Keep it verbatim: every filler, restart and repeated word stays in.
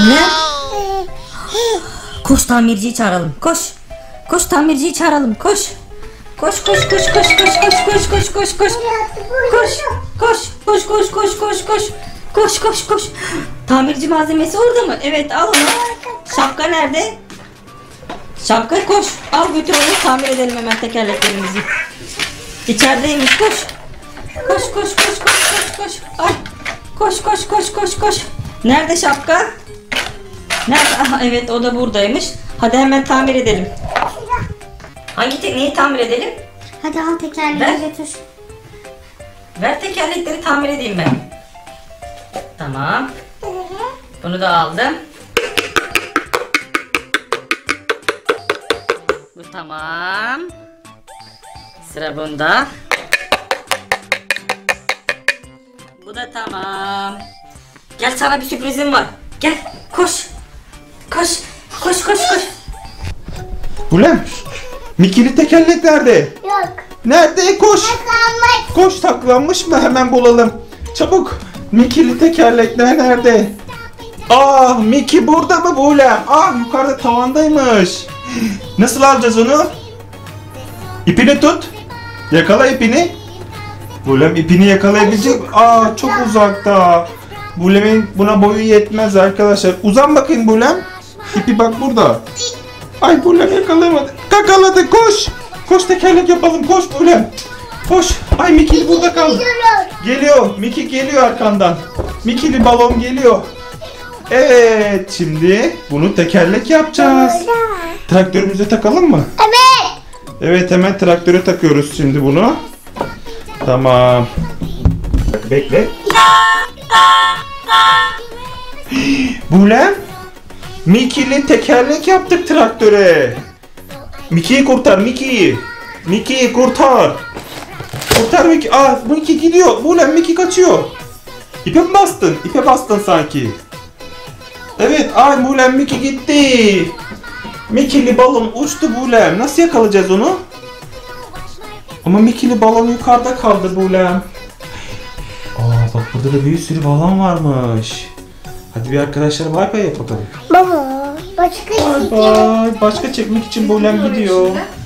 Ne? Koş tamirciyi çağıralım. Koş. Koş tamirciyi çağıralım. Koş. Koş koş koş koş koş koş koş koş koş koş. Koş. Koş koş koş koş koş koş. Koş koş koş. Tamirci malzemesi orada mı? Evet, al onu. Şapka nerede? Şapka, koş. Al götür onu, tamir edelim hemen tekerleklerimizi. İçerideymiş, koş. Koş koş koş koş koş koş. Ay. Koş koş koş koş koş. Nerede şapka? Nerede? Aha, evet, o da buradaymış. Hadi hemen tamir edelim. Hangi tekneyi tamir edelim? Hadi al tekerleği götür. Ver tekerlekleri, tamir edeyim ben. Tamam. Bunu da aldım. Bu tamam. Sıra bunda. Bu da tamam. Gel, sana bir sürprizim var. Gel, koş. Koş. Koş koş koş. Bulem. Mickey'li tekerlek nerede? Yok. Nerede? Koş. Saklanmak. Koş, saklanmış mı? Hemen bulalım. Çabuk. Mickey'li tekerlekler nerede? Aa, Mickey burada mı Bulem? Aa, yukarıda tavandaymış. Nasıl alacağız onu? İpini tut. Yakala ipini. Bulem ipini yakalayabilecek. Aa, çok uzakta. Bulem'in buna boyu yetmez arkadaşlar. Uzan bakayım Bulem. İpi bak burada. Ay, Bulem yakalayamadı. Kakaladı, koş. Koş, tekerlek yapalım, koş Bulem. Koş. Ay, Mickey burada kaldı. Geliyor. Mickey geliyor arkandan. Mickey'li balon geliyor. Evet, şimdi bunu tekerlek yapacağız. Traktörümüze takalım mı? Evet. Evet, hemen traktöre takıyoruz şimdi bunu. Tamam. Bekle. Bulem, Mickey'li tekerlek yaptık traktöre. Mickey'i kurtar, Mickey'i. Mickey'i kurtar. Kurtar Mickey. Aa, Mickey gidiyor. Bulem, Mickey kaçıyor. İpe mi bastın? İpe bastın sanki. Evet, ay Bulem, Mickey gitti. Mickey'li balon uçtu Bulem. Nasıl yakalayacağız onu? Ama Mickey'li balon yukarıda kaldı Bulem. Aa, bak burada da bir sürü balon varmış. Hadi bir arkadaşlar bay bay yapalım. Baba. Başka Bay bay. Başka çekmek için Bulem gidiyor.